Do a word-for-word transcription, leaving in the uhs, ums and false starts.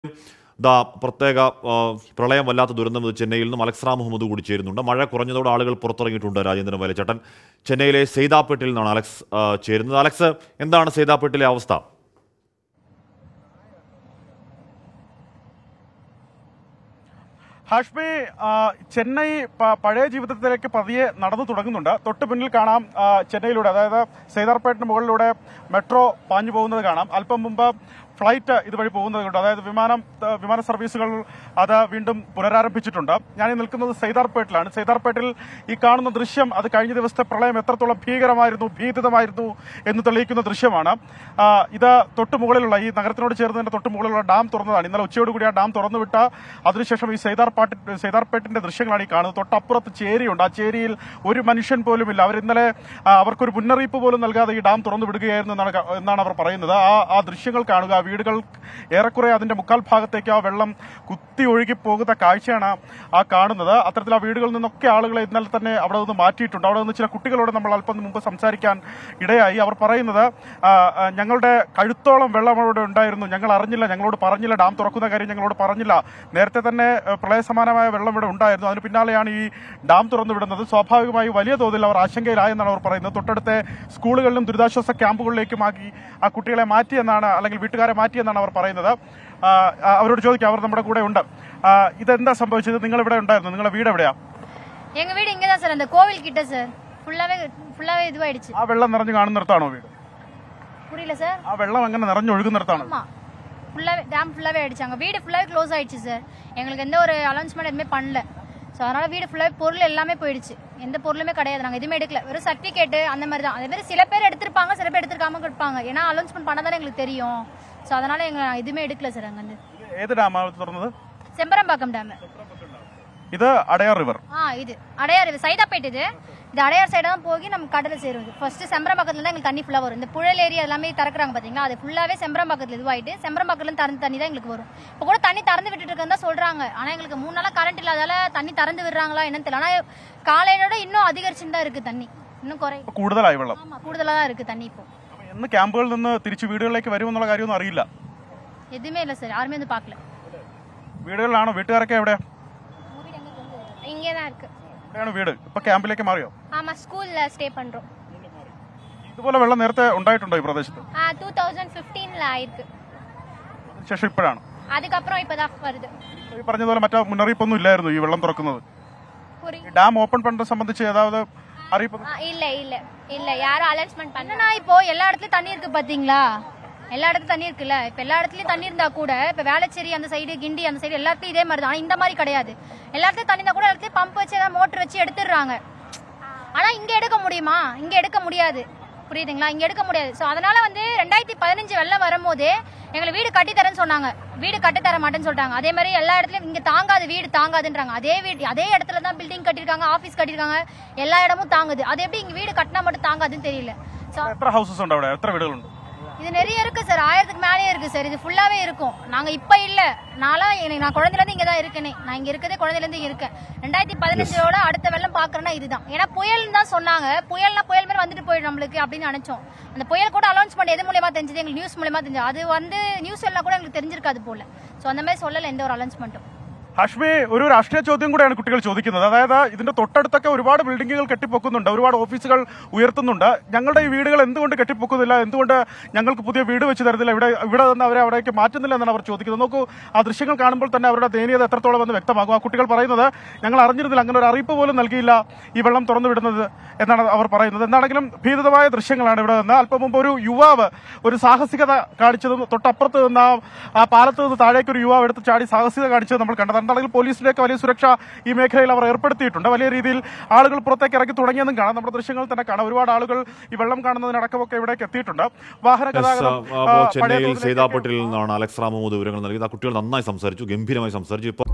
ദാ പ്രത്യേക പ്രളയം വല്ലാത്ത ദുരന്തം ചെന്നൈയിൽ നിന്നും അലക്സ് റാം മുഹമ്മദ് കൂടി ചേരുന്നുണ്ട്. മഴ കുറഞ്ഞതോടെ ആളുകൾ പുറത്തിറങ്ങിയിട്ടുണ്ട്. രാജേന്ദ്രൻ വയലച്ചേട്ടൻ ചെന്നൈയിലെ സെയ്താപ്പേട്ടിൽ നിന്നാണ് അലക്സ് ചേരുന്നത്. അലക്സ്, എന്താണ് സെയ്താപ്പേട്ടിലെ അവസ്ഥ? ഹാഷ്മി, ചെന്നൈ പഴയ ജീവിതത്തിലേക്ക് പതിയെ നടന്നു തുടങ്ങുന്നുണ്ട്. തൊട്ട് പിന്നിൽ കാണാം ചെന്നൈയിലൂടെ, അതായത് സെയ്താർപേട്ടിന് മുകളിലൂടെ മെട്രോ പാഞ്ഞു പോകുന്നത് കാണാം. അല്പം മുമ്പ് ഫ്ലൈറ്റ് ഇതുവഴി പോകുന്നത് കൊണ്ട്, അതായത് വിമാനം വിമാന സർവീസുകൾ അത് വീണ്ടും പുനരാരംഭിച്ചിട്ടുണ്ട്. ഞാൻ ഈ നിൽക്കുന്നത് സെയ്താർപേട്ടിലാണ്. സെയ്താർപേട്ടിൽ ഈ കാണുന്ന ദൃശ്യം അത് കഴിഞ്ഞ ദിവസത്തെ പ്രളയം എത്രത്തോളം ഭീകരമായിരുന്നു, ഭീതിതമായിരുന്നു എന്ന് തെളിയിക്കുന്ന ദൃശ്യമാണ്. ഇത് തൊട്ട് മുകളിലുള്ള, ഈ നഗരത്തിനോട് ചേർന്നതിന്റെ തൊട്ട് മുകളിലുള്ള ഡാം തുറന്നതാണ്. ഇന്നലെ ഉച്ചയോടുകൂടി ആ ഡാം തുറന്നുവിട്ട അതിനുശേഷം ഈ സെയ്താർപാട്ടി സെയ്താർപേട്ടിന്റെ ദൃശ്യങ്ങളാണ് ഈ കാണുന്നത്. തൊട്ടപ്പുറത്ത് ചേരിയുണ്ട്. ആ ചേരിയിൽ ഒരു മനുഷ്യൻ പോലുമില്ല. അവർ ഇന്നലെ അവർക്കൊരു മുന്നറിയിപ്പ് പോലും നൽകാതെ ഈ ഡാം തുറന്നു വിടുകയായിരുന്നു എന്നാണ് എന്നാണ് അവർ പറയുന്നത്. ആ ആ ദൃശ്യങ്ങൾ കാണുക. വീടുകൾ ഏറെക്കുറെ അതിന്റെ മുക്കാൽ ഭാഗത്തേക്ക് ആ വെള്ളം കുത്തി ഒഴുകി പോകുന്ന കാഴ്ചയാണ് ആ കാണുന്നത്. അത്തരത്തിൽ ആ വീടുകളിൽ നിന്നൊക്കെ ആളുകളെ ഇന്നലെ തന്നെ അവിടെ നിന്ന് മാറ്റിയിട്ടുണ്ട്. അവിടെ നിന്ന് ചില കുട്ടികളോട് നമ്മൾ അല്പം മുമ്പ് സംസാരിക്കാൻ ഇടയായി. അവർ പറയുന്നത്, ഞങ്ങളുടെ കഴുത്തോളം വെള്ളം അവിടെ ഉണ്ടായിരുന്നു, ഞങ്ങൾ അറിഞ്ഞില്ല, ഞങ്ങളോട് പറഞ്ഞില്ല, ഡാം തുറക്കുന്ന കാര്യം ഞങ്ങളോട് പറഞ്ഞില്ല. നേരത്തെ തന്നെ പ്രളയ സമാനമായ വെള്ളം ഇവിടെ ഉണ്ടായിരുന്നു. അതിന് പിന്നാലെയാണ് ഈ ഡാം തുറന്നു വിടുന്നത്. സ്വാഭാവികമായി വലിയ തോതിൽ അവർ ആശങ്കയിലായെന്നാണ് അവർ പറയുന്നത്. തൊട്ടടുത്ത സ്കൂളുകളിലും ദുരിതാശ്വാസ ക്യാമ്പുകളിലേക്കുമാക്കി ആ കുട്ടികളെ മാറ്റിയെന്നാണ്, അല്ലെങ്കിൽ വീട്ടുകാരെ മാറ്റിയെന്നാണ് അവർ പറയുന്നത്. അവരോട് ചോദിക്കാം, അവർ നമ്മുടെ കൂടെ ഉണ്ട്. ഇതെന്താ സംഭവിച്ചത്? നിങ്ങൾ ഇവിടെ ഉണ്ടായിരുന്നു? നിങ്ങളുടെ വീട് എവിടെയാ? எங்க வீடு இங்க தான் சார், அந்த கோவில் கிட்ட சார். ஃபுல்லாவே ஃபுல்லாவே இதுவாயிடுச்சு. ആ വെള്ളം നിറഞ്ഞു കാണുന്നിടത്താണോ വീട്? புரியல சார். ആ വെള്ളം അങ്ങനെ നിറഞ്ഞു ഒഴുകുന്നിടത്താണോ? ஆமா, ஃபுல்லாவே டேம் ஃபுல்லாவே ஆயிடுச்சாங்க. வீடு ஃபுல்லாவே க்ளோஸ் ஆயிடுச்சு சார். எங்களுக்கு எந்த ஒரு அனௌன்ஸ்மெண்ட் எதுவுமே பண்ணல. ஸோ அதனால வீடு ஃபுல்லாவே பொருள் எல்லாமே போயிடுச்சு. எந்த பொருளுமே கிடையாது. நாங்கள் எதுவுமே எடுக்கல. வெறும் சர்டிஃபிகேட் அந்த மாதிரி தான். அதே மாதிரி சில பேர் எடுத்திருப்பாங்க, சில பேர் எடுத்துருக்காம இருப்பாங்க. ஏன்னா அனௌன்ஸ்மெண்ட் பண்ணதானே எங்களுக்கு தெரியும். ஸோ அதனால எங்க எதுவுமே எடுக்கல சார். அங்கே ഏത് ഡാമാണ് തുറന്നത്? செம்பரம்பாக்கம் டேம். ഇത് അടയാർ റിവർ. ஆ இது அடையார் ரிவர். சைதாப்பேட் இது. இது அடையார் சைடு தான் போய் நம்ம கடலை சேருது. ஃபர்ஸ்ட் செம்பரம்பாக்கத்துல தான் எங்களுக்கு தண்ணி ஃபுல்லா வரும். இந்த புழல் ஏரியா எல்லாமே திறக்குறாங்க பாத்தீங்களா, அது ஃபுல்லாவே செம்பரம்பாக்கத்துல இதுவாயிட்டு செம்பரம்பாக்கத்துல திறந்து தண்ணி தான் எங்களுக்கு வரும். இப்போ கூட தண்ணி திறந்து விட்டுட்டு இருக்கதா சொல்றாங்க. ஆனா எங்களுக்கு மூணு நாளா கரண்ட் இல்லாதால தண்ணி திறந்து விடுறாங்களா என்னன்னு தெரியல. ஆனா காலையோட இன்னும் அதிகரிச்சுட்டு தான் இருக்கு தண்ணி. இன்னும் குறை കൂടുതലായി വെള്ളം. ஆமா, കൂടുതலா தான் இருக்கு தண்ணி. இப்போ എന്ന് ക്യാമ്പുകളിൽ നിന്ന് തിരിച്ചു വീടുകളിലേക്ക് വരുമെന്നുള്ള കാര്യമൊന്നും അറിയില്ല. எதுவுமே இல்ல சார். யாருமே வந்து பார்க்கல. വീടുകളിലാണോ? വീട്ടുകാരൊക്കെ എവിടെ? இங்கே தான் இருக்கு. എവിടെയാണ് വീട്? ഇപ്പൊ ക്യാമ്പിലേക്ക് മാറിയോ? ஆமா, ஸ்கூல்ல ஸ்டே பண்றோம். ഇതുപോലെ വെള്ളം നേരത്തെ ഉണ്ടായിട്ടുണ്ടോ ഈ പ്രദേശത്ത്? ஆ டூ தௌசண்ட் ஃபிஃப்டீன்ல ஆயிருக்கு. ശേഷം ഇപ്പോഴാണ്? அதுக்கப்புறம் இப்பதான் வருது. ഈ പറഞ്ഞതുപോലെ മറ്റു മുന്നറിയിപ്പൊന്നും ഇല്ലായിരുന്നു ഈ വെള്ളം തുറക്കുന്നത്? ഡാം ഓപ്പൺ പண்றது സംബന്ധിച്ച് ഏதாவது അറിയിപ്പ്? இல்ல இல்ல இல்ல யாரும் அனௌன்ஸ்மென்ட் பண்ணனா. இப்போ எல்லா இடத்துலயும் தண்ணி இருக்கு பாத்தீங்களா, எல்லா இடத்துலயும் தண்ணி இருக்குல்ல. இப்ப எல்லா இடத்துலயும் தண்ணி இருந்தா கூட, இப்ப வேளச்சேரி அந்த சைடு, கிண்டி அந்த சைடு எல்லாத்துலயும் இதே மாதிரி தான். ஆனா இந்த மாதிரி கிடையாது. எல்லா இடத்துலயும் தண்ணி இருந்தா கூட எல்லாத்துலயும் பம்ப் வச்சு ஏதாவது மோட்டர் வச்சு எடுத்துடுறாங்க. ஆனா இங்க எடுக்க முடியுமா? இங்க எடுக்க முடியாது. புரியுதுங்களா? இங்க எடுக்க முடியாது. சோ அதனால வந்து ரெண்டாயிரத்தி பதினஞ்சு வெள்ளம் வரும்போது எங்களை வீடு கட்டி தரேன்னு சொன்னாங்க. வீடு கட்டி தர மாட்டேன்னு சொல்லிட்டாங்க. அதே மாதிரி எல்லா இடத்துலயும் இங்க தாங்காது, வீடு தாங்காதுன்றாங்க. அதே வீடு அதே இடத்துல தான் பில்டிங் கட்டிருக்காங்க, ஆபீஸ் கட்டிருக்காங்க, எல்லா இடமும் தாங்குது. அது எப்படி இங்க வீடு கட்டினா மட்டும் தாங்காதுன்னு தெரியல. എത്ര ഹൗസസ് ഉണ്ട് അവിടെ? എത്ര വീടുകളുണ്ട്? இது நிறைய இருக்கு சார். ஆயிரத்துக்கு மேலேயே இருக்கு சார். இது ஃபுல்லாவே இருக்கும். நாங்க இப்ப இல்ல, நானும் எனக்கு நான் குழந்தைல இருந்து இங்க தான் இருக்கேனே. நான் இங்க இருக்கதே குழந்தைல இருந்து இருக்கேன். ரெண்டாயிரத்தி பதினஞ்சோட அடுத்த வெள்ளம் பாக்குறேன்னா இதுதான். ஏன்னா புயல் தான் சொன்னாங்க. புயல்னா புயல் மாதிரி வந்துட்டு போயிடும் நம்மளுக்கு அப்படின்னு நினைச்சோம். அந்த புயல் கூட அனௌன்ஸ் பண்ணி எது மூலமா தெரிஞ்சது? எங்களுக்கு நியூஸ் மூலமா தெரிஞ்சது. அது வந்து நியூஸ் எல்லாம் கூட எங்களுக்கு தெரிஞ்சிருக்காது போல. சோ அந்த மாதிரி சொல்லல எந்த ஒரு அனௌன்ஸ்மெண்ட்டும். ഹാഷ്മി, ഒരു രാഷ്ട്രീയ ചോദ്യം കൂടെയാണ് കുട്ടികൾ ചോദിക്കുന്നത്. അതായത് ഇതിന്റെ തൊട്ടടുത്തൊക്കെ ഒരുപാട് ബിൽഡിങ്ങുകൾ കെട്ടിപ്പൊക്കുന്നുണ്ട്, ഒരുപാട് ഓഫീസുകൾ ഉയർത്തുന്നുണ്ട്. ഞങ്ങളുടെ ഈ വീടുകൾ എന്തുകൊണ്ട് കെട്ടിപ്പൊക്കുന്നില്ല, എന്തുകൊണ്ട് ഞങ്ങൾക്ക് പുതിയ വീട് വെച്ച് തരുന്നില്ല, ഇവിടെ ഇവിടെ നിന്ന് അവരെ അവിടേക്ക് മാറ്റുന്നില്ല എന്നാണ് അവർ ചോദിക്കുന്നത്. നോക്കൂ, ആ ദൃശ്യങ്ങൾ കാണുമ്പോൾ തന്നെ അവരുടെ ദയനീയത എത്രത്തോളം എന്ന് വ്യക്തമാകും. ആ കുട്ടികൾ പറയുന്നത്, ഞങ്ങൾ അറിഞ്ഞിരുന്നില്ല, അങ്ങനെ ഒരു അറിയിപ്പ് പോലും നൽകിയില്ല ഈ വെള്ളം തുറന്നു വിടുന്നത് എന്നാണ് അവർ പറയുന്നത്. എന്താണെങ്കിലും ഭീതിതമായ ദൃശ്യങ്ങളാണ് ഇവിടെ നിന്ന്. അല്പം മുമ്പ് ഒരു യുവാവ് ഒരു സാഹസികത കാണിച്ചതും, തൊട്ടപ്പുറത്ത് നിന്ന് ആ പാലത്ത് നിന്ന് താഴേക്ക് ഒരു യുവാവ് എടുത്ത് ചാടി സാഹസികത കാണിച്ചത് നമ്മൾ കണ്ടത്. എന്താണെങ്കിലും പോലീസിന്റെയൊക്കെ വലിയ സുരക്ഷ ഈ മേഖലയിൽ അവർ ഏർപ്പെടുത്തിയിട്ടുണ്ട്. വലിയ രീതിയിൽ ആളുകൾ പുറത്തേക്ക് ഇറക്കി തുടങ്ങിയതും കാണാം. നമ്മുടെ ദൃശ്യങ്ങൾ തന്നെ കാണാം. ഒരുപാട് ആളുകൾ ഈ വെള്ളം കാണുന്നതിനടക്കമൊക്കെ ഇവിടേക്ക് എത്തിയിട്ടുണ്ട്. വാഹന ഗതാഗതം ചെന്നൈയിൽ സെയ്താപ്പേട്ടിൽ നിന്നാണ് അലക്സ് റാം മുഹമ്മദ് വിവരങ്ങൾ നൽകിയത്. ആ കുട്ടികൾ നന്നായി സംസാരിച്ചു, ഗംഭീരമായി സംസാരിച്ചു. ഇപ്പോൾ